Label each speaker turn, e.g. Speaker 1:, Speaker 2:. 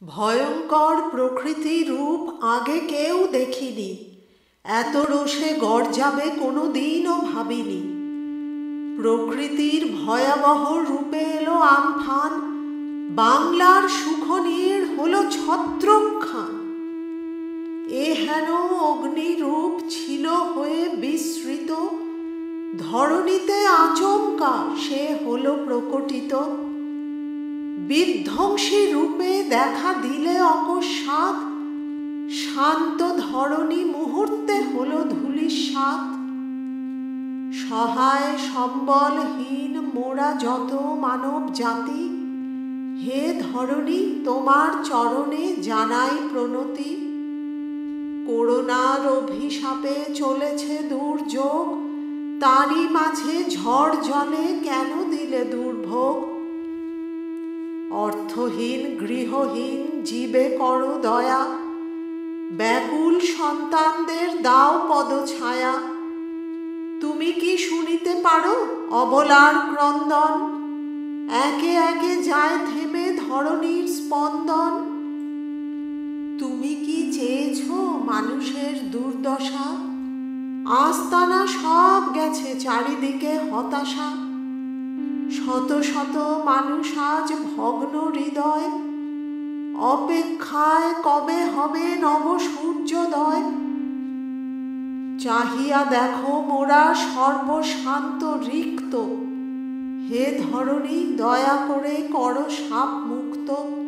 Speaker 1: ভয়ঙ্কর প্রকৃতি রূপ আগে কেউ দেখিনি। এত রোষে গর্জাবে কোনো দিনও ভাবিনি। প্রকৃতির ভয়াবহ রূপে এলো আমফান, বাংলার সুখনীড় হলো ছত্রখান। এ হেন অগ্নিরূপ ছিল হয়ে বিস্মৃত, ধরণীতে আচমকা সে হলো প্রকটিত। বিধ্বংসী রূপে দেখা দিলে অকস্মাৎ, শান্ত ধরণী মুহূর্তে হলো ধূলিসাৎ। সহায় সম্বলহীন মোরা যত মানব জাতি, হে ধরণী তোমার চরণে জানাই প্রণতি। করোনার অভিশাপে চলেছে দুর্যোগ, তারই মাঝে ঝড় জলে কেন দিলে দুর্ভোগ। অর্থহীন গৃহহীন জীবে করো দয়া, ব্যাকুল সন্তানদের দাও পদছায়া। তুমি কি শুনিতে পারো অবলার ক্রন্দন, একে একে যায় থেমে ধরণীর স্পন্দন। তুমি কি চেয়েছ মানুষের দুর্দশা, আস্তানা সব গেছে চারিদিকে হতাশা। শত শত মানুষ আজ ভগ্ন হৃদয়, অপেক্ষায় কবে হবে নব সূর্যোদয়। চাহিয়া দেখো মোরা সর্বশান্ত রিক্ত, হে ধরণী দয়া করে করো শাপ মুক্ত।